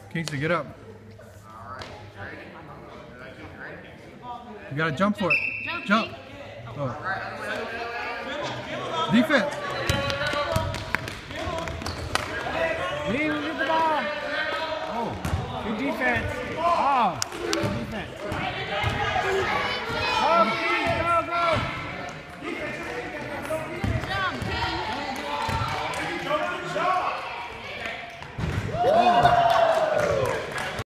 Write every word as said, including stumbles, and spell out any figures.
Kingsley, get up. You gotta jump for it. Jump. Oh. Defense. Lee, get the ball. Oh. Good defense.